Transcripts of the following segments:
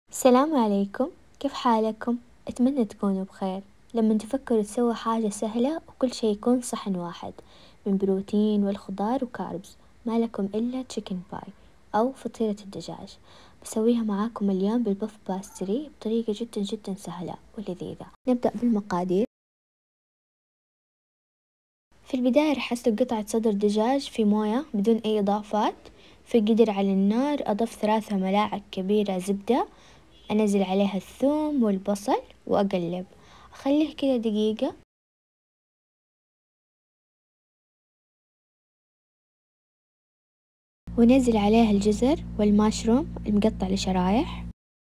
السلام عليكم، كيف حالكم؟ أتمنى تكونوا بخير. لما تفكروا تسووا حاجة سهلة وكل شي يكون صحن واحد من بروتين والخضار وكاربز، ما لكم إلا تشيكن باي أو فطيرة الدجاج. بسويها معاكم اليوم بالبوف باستري بطريقة جدا سهلة ولذيذة. نبدأ بالمقادير. في البداية رح أسلق قطعة صدر دجاج في موية بدون أي إضافات في قدر على النار. أضف 3 ملاعق كبيرة زبدة، أنزل عليها الثوم والبصل وأقلب، أخليه كده دقيقة. ونزل عليها الجزر والماشروم المقطع لشرايح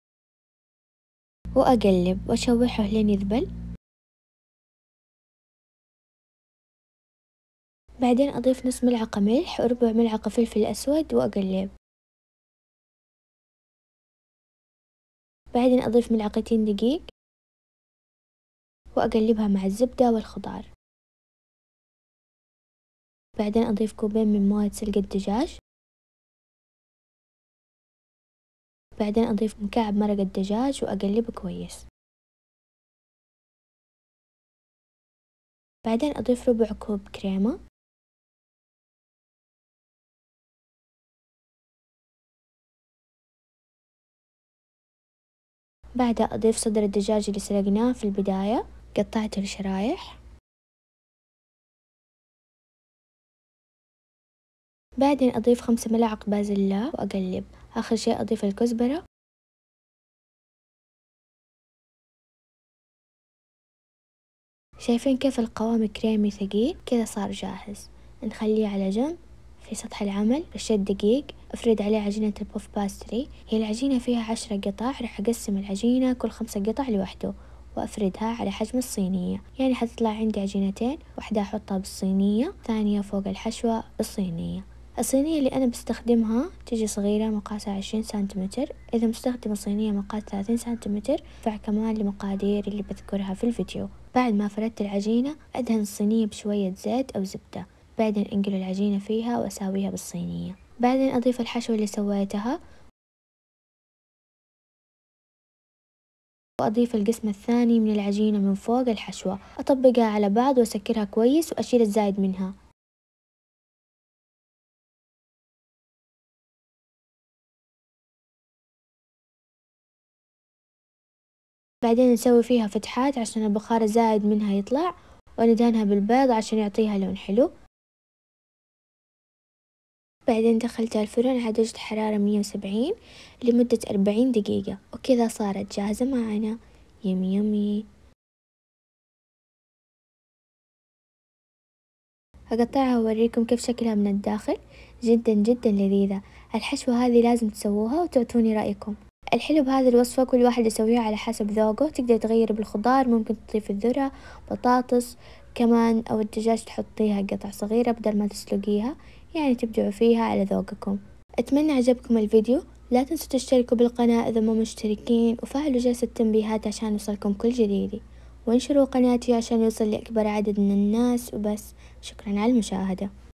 وأقلب وأشوحه لين يذبل. بعدين أضيف نص ملعقة ملح وربع ملعقة فلفل أسود وأقلب. بعدين أضيف ملعقتين دقيق وأقلبها مع الزبدة والخضار. بعدين أضيف كوبين من موية سلق الدجاج. بعدين أضيف مكعب مرق الدجاج وأقلبه كويس. بعدين أضيف ربع كوب كريمة. بعدها أضيف صدر الدجاج اللي سلقناه في البداية، قطعته لشرايح. بعدين أضيف 5 ملاعق بازلاء وأقلب. آخر شي أضيف الكزبرة. شايفين كيف القوام كريمي ثقيل؟ كذا صار جاهز. نخليه على جنب. في سطح العمل رشيت دقيق، أفرد عليه عجينة البوف باستري. هي العجينة فيها 10 قطع، رح أقسم العجينة كل 5 قطع لوحده وأفردها على حجم الصينية، يعني حتطلع عندي عجينتين، واحدة أحطها بالصينية، ثانية فوق الحشوة بالصينية. الصينية اللي أنا بستخدمها تجي صغيرة مقاسها 20 سنتيمتر. إذا مستخدمة صينية مقاس 30 سنتيمتر كمان لمقادير اللي بذكرها في الفيديو. بعد ما فردت العجينة أدهن الصينية بشوية زيت أو زبدة، بعدين أنقل العجينة فيها وأساويها بالصينية. بعدين أضيف الحشوة اللي سويتها وأضيف القسم الثاني من العجينة من فوق الحشوة، أطبقها على بعض وأسكرها كويس وأشيل الزايد منها. بعدين نسوي فيها فتحات عشان البخار الزايد منها يطلع، وندهنها بالبيض عشان يعطيها لون حلو. بعدين دخلتها الفرن على درجة حرارة 170 لمدة 40 دقيقة، وكذا صارت جاهزة معنا. يمي يمي. هقطعها وأوريكم كيف شكلها من الداخل، جدا لذيذة. الحشوة هذه لازم تسووها وتعطوني رأيكم. الحلو بهذه الوصفة كل واحد يسويها على حسب ذوقه، تقدر تغير بالخضار، ممكن تضيف الذرة، بطاطس كمان، أو الدجاج تحطيها قطع صغيرة بدل ما تسلقيها، يعني تبدعوا فيها على ذوقكم. أتمنى عجبكم الفيديو، لا تنسوا تشتركوا بالقناة إذا مو مشتركين، وفعلوا جرس التنبيهات عشان يوصلكم كل جديدي، وانشروا قناتي عشان يوصل لأكبر عدد من الناس. وبس، شكرا على المشاهدة.